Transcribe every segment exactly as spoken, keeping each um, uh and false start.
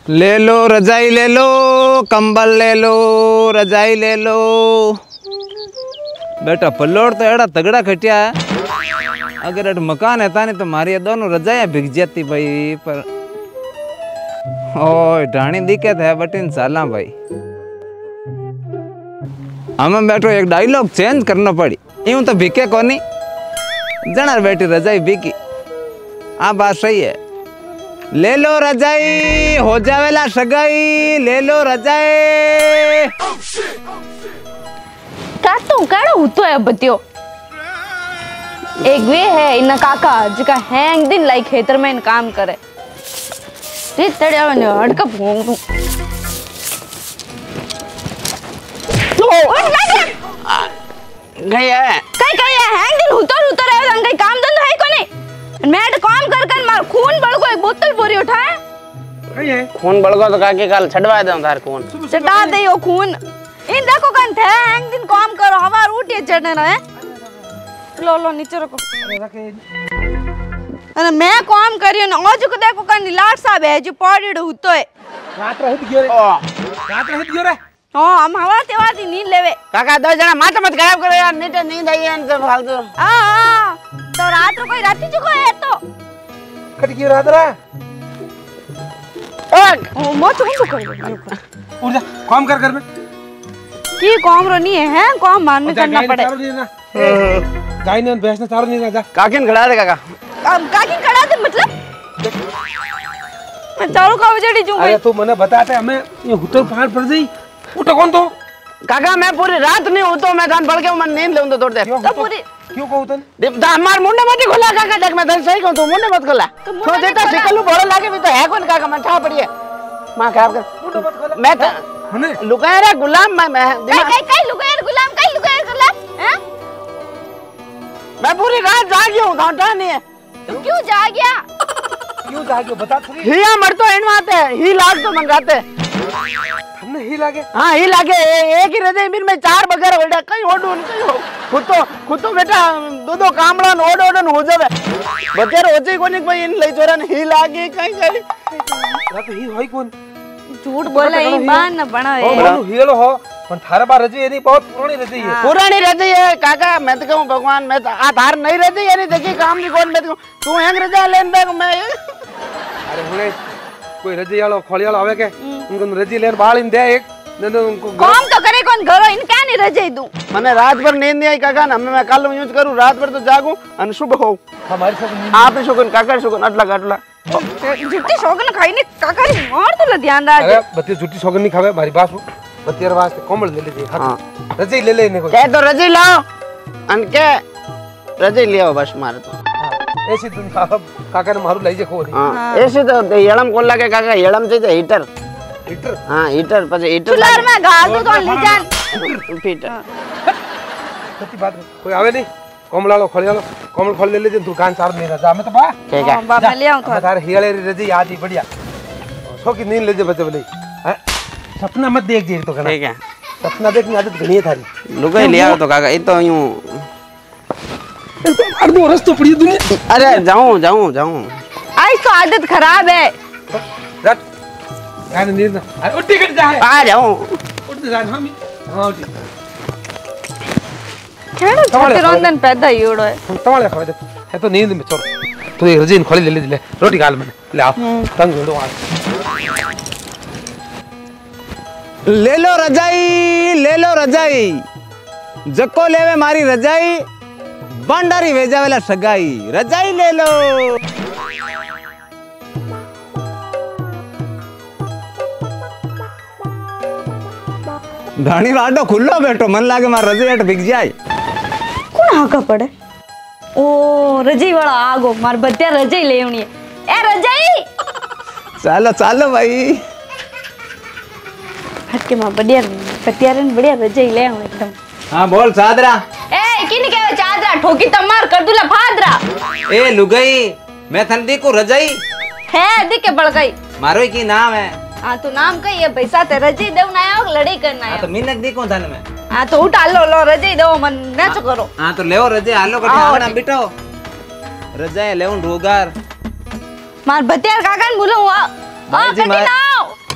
ले लो रजाई ले लो, कंबल ले लो, रजाई ले लो। बेटा पल्लोड़ तो एड़ा तगड़ा खटिया है। अगर अट मकान है तानी तो मारी ये दोनों रजाइयाँ भिग जाती भाई। पर ओए ढाणी दिक्कत है बटिन साला भाई। हमें बैठो एक डायलॉग चेंज करना पड़ी। यूं तो भिके कोनी जना बेटी रजाई भिकी। आ बात सही है। ले लो रजाई हो जावेला सगाई, ले लो रजाई। काटू काड़ो होतो है बतियो। एक वे है इन काका जिका हैंग दिन लाइक खेतर में इन काम करे। रे तड़िया ने हड़का भोंग दू। गई है कई कई हैंग दिन उतर उतर है अंगई काम धंधा है कोनी। मैं तो काम कर कर मार खून बड़ को एक बोतल पूरी उठाए। कई है खून बड़गो तो काके काल छडवा दे तार खून चटा दे यो खून। इन देखो कन थे हैंग दिन काम करो हवा उठे चढ़ने ना है। लो लो नीचे रखो। अरे मैं काम करियो ना आज को देखो कन लाट साहब है जो पॉडिड होतो है। रात रहित गयो रे रात रहित गयो रे। हां हम हवा तेवादी नींद लेवे। काका दो जना माथा मत खराब करो यार नीचे नींद आई है तो फालतू। हां हां तो रात को कोई राती चुको है तो कट गयो रात रा। एक ओ मो चुको कर उठ जा काम कर घर में की काम रो नहीं है काम मारने करना पड़े। गाय ने भैंस ने चारो नहीं ना जा। काकिन खड़ा दे काका। अब काकी खड़ा दे मतलब मैं चारों का उजड़ी जूं अरे तू मने बताते हमें ये हुतर पहाड़ पर गई उठ कौन तो काका मैं पूरी रात नहीं उतो मैं धान पड़ के मैं नींद लेऊं तो थोड़ी देर क्यों तो पूरी क्यों कहू तन देव दा हमार मुंडे मत खोला काका देख मैं तन सही कहूं तू मुंडे मत खोला तो देता सिकलू बड़ा लागे भी तो है कौन काका मैं ठा पड़ी है मां खराब कर मैं तो हने लुकाया रे गुलाम मैं मैं कई कई कई लुगायर गुलाम कई लुगायर गुलाम हैं मैं पूरी रात जागी हूं घंटा नहीं है तू क्यों जा गया क्यों जागे बता थोड़ी हिया मर तो एंड माते ही लाग तो मंगाते हमने ही लागे हां ही लागे एक ही रजे मिल में चार बगर ओडा कई ओडो कई खुद तो खुद तो बेटा दो दो कामड़ा ओडो ओडो हो जावे बचेर होचे कोनी कोई इन लई चोरा ही लागे कई कई रात ही होई कौन झूठ बोला ई बान न बनावे ओ मनु हीरो हो पण थारे बार रजी एनी बहुत पुरानी रजी है पुरानी रजी है काका मैं तो कहूं भगवान मैं तो आ थार नहीं रजी यानी देखी काम की कौन मैं तो तू हैंग रजा लेन दे मैं अरे हुने कोई रजी वालो खोली वालो आवे के उनको रजी लेन बाल इन दे एक न उनको काम तो करे कौन घरो इन क्या नहीं रजे दूं मैंने रात भर नींद नहीं आई काका ना मैं कल यूज करूं रात भर तो जागूं अन शुभ हो हमारी सब आप ही शुगन काका शुगन अटला अटला झूठी शौकन खाई ने काका री मार तो ध्यान दा अरे बत्ती झूठी शौकन नहीं खावे भारी बात बत्तीर वास्ते कोमल ले ले हां रजी ले ले इने को कह तो रजी लाओ अन के रजी ले आओ बस मार तो ऐसी तुम काका ने मारू लई जे खो हां ऐसे तो येलम कोला के काका येलम चाहिए हीटर हीटर हां हीटर પછી हीटर चुलार में गाल दो तो ले जान हीटर सच्ची बात कोई आवे नहीं कोमल वालो खोली वालो कोमल खोल ले ले तू कान चार नहीं रजा मैं तो बा ठीक है बाप ले आऊं मैं तारे हियाले रजी याद ही बढ़िया सो की नींद ले जे बच्चे बोले सपना मत देख देख तो करना ठीक है सपना देखने आदत घणी है थारी लुगाई ले आओ तो काका ये तो यूं अर्धो रस्तो पड़ी दुनिया अरे जाऊं जाऊं जाऊं आई तो आदत खराब है रट यानी नींद अरे उठ टिकट जा है आ जाऊं उठ जा हम हां उठ केड़ो छोटे रोंदन पैदा यूड़ो है तमाले खावे है तो नींद में छोड़ तू ये रजीन खोली ले ले ले रोटी गाल में ले आओ तंग हो आ ले लो रजाई ले लो रजाई जको लेवे मारी रजाई बंडारी वेजावेला सगाई रजाई ले लो। घणी वाडो खुल्लो बैठो मन लागे मार रजाई हट बिक जाए कौन आगा पड़े ओ रजाई वाला आगो मार बत्तिया रजाई लेवनी है ए रजाई चलो चलो भाई हट के मां बढ़िया बत्तियारन बढ़िया रजाई ले आऊं एकदम। हाँ बोल सादरा ए किने कहवे चादरा ठोकी तमार कर दूला फादरा ए लुगाई मैं थंदी को रजाई है दिखे बड़ गई मारो की नाम है हां तो नाम कही है पैसा ते रजाई देव ना आयो लड़ाई करना है हाँ तो मिनक दी कौन थाने में हां तो उठा लो लो रजाई दो मन नाचो करो हाँ तो लेओ रजाई हालो कटे आना बिटो रजाई लेउन रोगार मार बत्तियार काका ने बोलो हां भाई जी, कटी मार- लाओ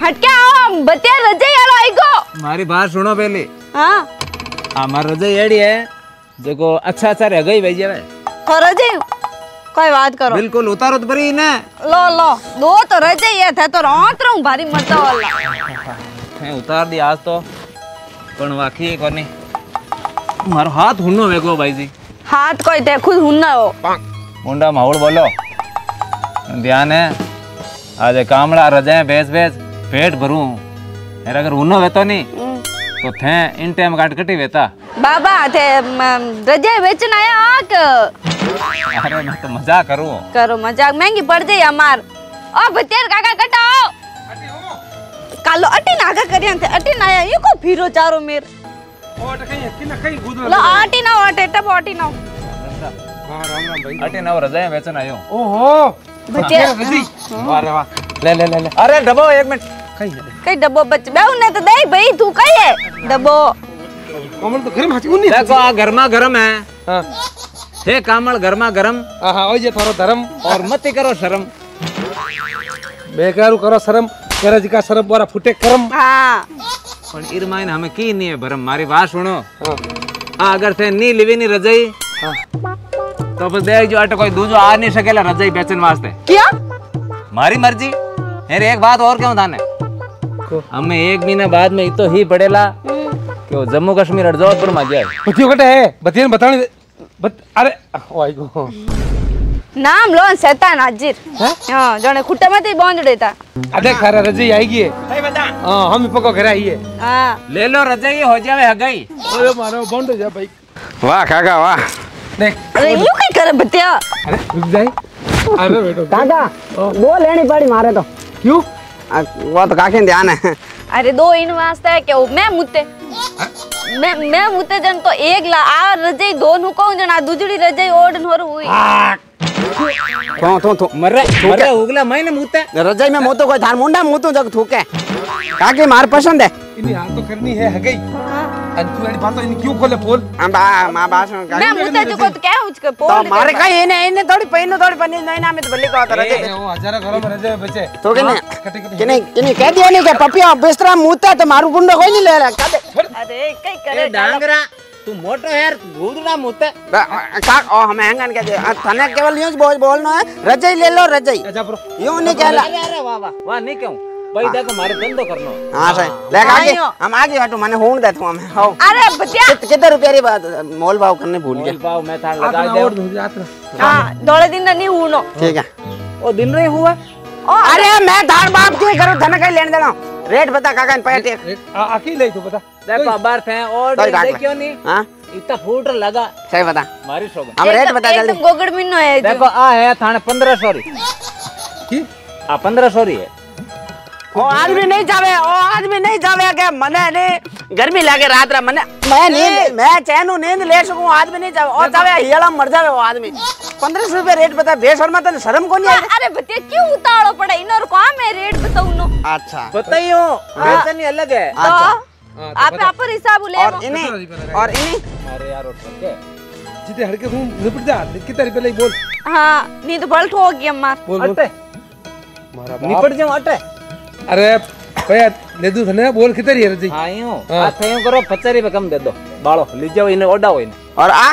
हटके आओ बतिया रजाई आलो आईगो मारी बात सुनो पहले। हां हमार रजाई एड़ी है देखो अच्छा अच्छा रह गई भाई जावे तो रजाई कोई बात करो बिल्कुल उतारो तो बरी ने लो लो दो तो रजाई है थे तो रात रहूं भारी मजा वाला है उतार दी आज तो पण वाकी कोनी मारो हाथ हुन्नो वेगो भाई जी हाथ कोई ते खुद हुन्ना हो मुंडा माहौल बोलो ध्यान है आज कामड़ा रजाए बेच बेच पेट भरूं यार अगर हुन्नो वेतो नहीं तो थे इन टाइम काट कटी वेता बाबा थे रजाई बेचन आया आक अरे मैं तो मजाक करूं करो मजाक महंगी पड़ जाए हमार ओ बतेर काका कटाओ कालो अटी नागा करिया थे अटी ना आया ये को फिरो चारो मेर ओ अट कहीं कि ना कहीं गुद लो आटी ना अटे टप आटी ना हां राम राम भाई अटे ना रजाए बेचन आयो ओहो बचे रजी वाह रे वाह ले ले ले ले अरे डबो एक मिनट कहीं कई डब्बो बच बेउ ने तो दे भाई तू कई है डब्बो कमल तो घर में हाची उन्नी देखो आ गरमा गरम है हां हे कामल गरमा गरम हां हां ओए जे थारो धर्म और मत करो शर्म बेकारू करो शर्म करे जी का शर्म वाला फुटे करम हां पण इरमाइन हमें की नहीं है भरम मारी बात सुनो हां आ अगर थे नी लिवी नी रजाई हां तो फिर देख जो अट कोई दूजो आ नहीं सकेला रजाई बेचन वास्ते क्या मारी मर्जी अरे एक बात और क्यों थाने हमें एक महीना बाद में इतो ही पड़ेला कि वो जम्मू कश्मीर और जोधपुर में गया बतियो कटे है बतियन बतानी बत अरे ओ आई गो नाम लो शैतान हाजिर हां जने खुट्टा में बांध देता अरे खरा रजी आएगी सही बता हां हम पको घर आई है हां ले लो रजाई हो जावे हगई ओए मारो बंद जा भाई वाह काका वाह देख अरे यू कई करे बतिया अरे रुक जाए अरे बेटो काका दो लेनी पड़ी मारे तो क्यों वो तो काके ध्यान है अरे दो इन वास्ते है कि मैं मुते मैं मैं मुते जन तो एक ला आ रजाई दोनों को जना दूजड़ी रजाई ओडन होर हुई थो थो थो मरे मरे उगला मैंने मुते रजाई में मोतो कोई थार मुंडा मुतो जग थूके काके मार पसंद है इन्हें हाथ तो करनी है है गई अंतु वाली बात तो इन क्यों खोले पोल हम बा मां बास में मैं मुते जो को तो क्या उसके तो पोल मारे कहीं इने इने थोड़ी पहिनो थोड़ी पनी नहीं ना में तो बल्ली को आता रजे ए, वो हजारों घरों में रजे बचे तो किने कटी कटी किने किने कह दिया नहीं कि पपिया बिस्तरा मुता तो मारू गुंडा कोई नहीं ले रहा अरे कई करे ए डांगरा तू मोटो यार गुदड़ा मुते का ओ हम हैंगन के थाने केवल यूं बोल बोलना है रजाई ले लो रजाई अच्छा ब्रो यूं नहीं कहला अरे अरे वाह वाह वाह नहीं क्यों भाई देखो मारे धंधो करनो हां सही ले आगे हम आगे हटो माने होण दे तू हम हो अरे बतिया कितने रुपए री बात मोल भाव करने भूल गया पाओ मैं थान लगा आतना दे और दूं जात हां दोले दिन नहीं हुनो ठीक है ओ दिन रे हुआ ओ अरे मैं धार बाप की करो धन का लेन देना रेट बता काका इन पैटे अकेले तो बता देखो अबार थे और कोई बात देख क्यों नहीं हां इतना फूट लगा सही बता मारी शोग हम रेट बता जल्दी एकदम गोगड़ मिनो है देखो आ है थाने पंद्रह सौ री की आ पंद्रह सौ री है ओ आदमी नहीं जावे ओ आदमी नहीं जावे के मने ने गर्मी लागे रात रा मने मैं नींद मैं चैन नींद ले सकूं आदमी नहीं जावे ओ जावे हियला मर जावे वो आदमी पंद्रह सौ रुपए रेट बता बेशर्मा तने शर्म को नहीं आई अरे बतिया क्यों उतावड़ो पड़ा इनर काम है रेट बताऊ नो अच्छा बताइयो वेतन ही अलग है तो आप आप हिसाब ले और इन्हीं और इन्हीं अरे यार उठ के जिते हड़के तू निपट जा कितने रुपए ले बोल हां नी तो पलट हो गया मार बोल बोल अटे मारा निपट जाओ अटे अरे भैया ले दू धने बोल कितने है रजी आयो आ थयो करो पचास रुपए कम दे दो बालो लीजियो इने ओडाओ इने और आ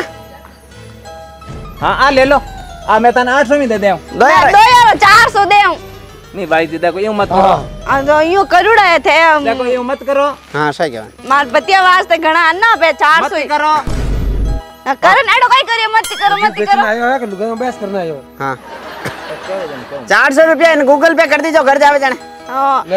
हां आ ले लो आ मैं तने आठ सौ में दे देऊ दो यार दो यार चार सौ दे हूं नहीं भाई जी देखो यूं मत करो आ तो यूं करूड़ा है थे देखो यूं मत करो हां सही कह मार बतिया वास्ते घणा अन्ना पे चार सौ मत करो करन एडो काई करियो मत करो मत बेचना करो आयो है कि लुगाई में बहस करना आयो हां चार सौ रुपया इन गूगल पे कर दीजो घर जावे जाने हां ले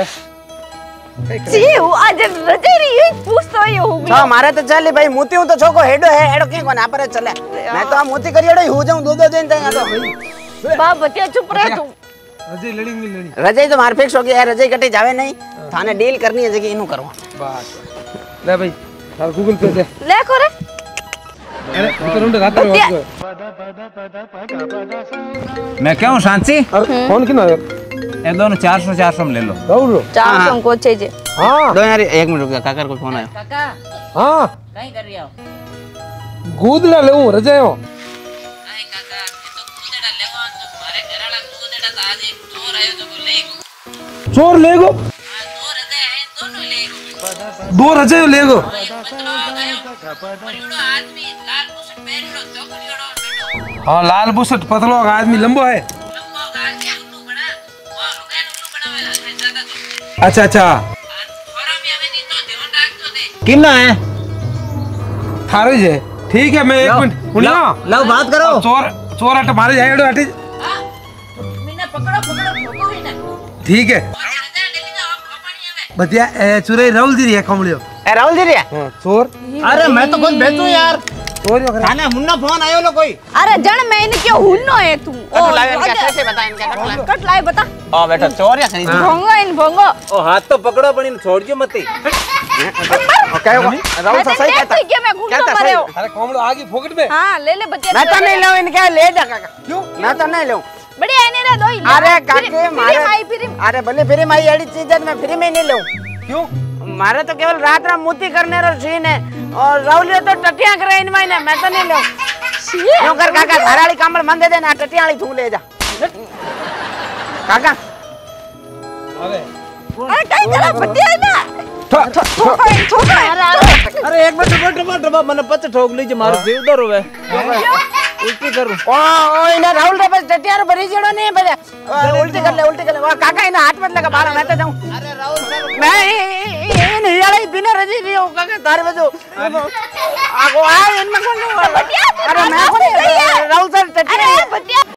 जी वो आज रजेरी ये पूछतो ही हो तो हमारे तो चल भाई मोती हूं तो छोको हेडो है हेडो के कोना पर चले मैं तो मोती करियड़ो हो जाऊं दो दो दिन तक तो बाप बतिया चुप रह तू रजी लड़ी नहीं लड़ी रजाई तो मार फिक्स हो गया है रजाई कटे जावे नहीं थाने डील करनी है जगह इनु करवा बस ले भाई और गूगल पे दे ले करे अरे तो रुंड रात में हो मैं क्यों शांति अरे फोन किन आयो ये दोनों चार सौ चार सौ में ले लो दौड़ो चार सौ को चाहिए हां दो यार एक मिनट रुक जा काकर को फोन आया काका हां कहीं कर रही हो गूदला लेऊ रजायो नहीं काका ये तो कूदेड़ा लेवा तो मारे घराला कूदेड़ा तो आज एक चोर आयो जो ले चोर ले गो हां चोर दोनों ले दो रजे लेगो एक पतलो आयो बड़ीड़ो आदमी लाल बुशट पहनलो चोकड़ीड़ो बेटो हाँ लाल बुशट पतलो आदमी लंबो है लंबो गाड़ी उल्लू बना वो लुगाई उल्लू बनावेला है ज्यादा तो अच्छा अच्छा थोड़ा भी हमें नहीं तो ध्यान रखतो दे किन्ना है थारो ही है ठीक है मैं एक मिनट सुनियो लो बात करो चोर चोर अट मारे जाएड़ो हटे हां मैंने पकड़ो पकड़ो ठोको ही ना ठीक है और रजा ले लीजिए आप अपनी हमें बतिया ए चुरे राहुल जी है कमलियो ए राहुल जी रे हां चोर अरे मैं तो खुद बेचू यार चोर यो करे थाने मुन्ना फोन आयो लो कोई अरे जण मैं इनके क्यों हुन्नो है तू कट लाए इनका कैसे बता इनका कट लाए कट लाए बता ओ बेटा चोर या खरीद भोंगो इन भोंगो ओ हाथ तो पकड़ो पण इन छोड़ दियो मत क्या होगा राहुल सा सही कहता क्या मैं घूमता कहता मरे सही। हो अरे कमलो आगे फोकट में हां ले ले बच्चे मैं तो नहीं लूं इनके ले जा काका क्यों मैं तो नहीं लूं बढ़िया है नहीं रे दो ही अरे काके मारे माई फिर अरे भले फ्री में ये चीज है तो मैं फ्री में नहीं लूं क्यों मारे तो केवल रात रात मोती करने रो सीन है और राहुल ये तो टटिया करे इन मायने मैं तो नहीं लूं क्यों कर काका धाराली कामल मन दे देना टटिया वाली तू ले जा काका अबे अरे कहीं करा बच्चे है ना ठो ठो ठोको इन ठोको अरे अरे एक मिनट रुको रुको रुको मैंने पच ठोक लीजिए मारो जीव दो रोवे उल्टी करूं ओ ओ इने राहुल रे बस टटिया रो भरी जड़ो नहीं बजे उल्टी कर ले उल्टी कर ले वो काका इने हाथ मत लगा बाहर मैं तो जाऊं अरे राहुल सर मैं इन हियाले बिना रजी रही हूं काका तारे बजो आगो आ इनमें कौन अरे मैं कौन राहुल सर टटिया अरे बच्चे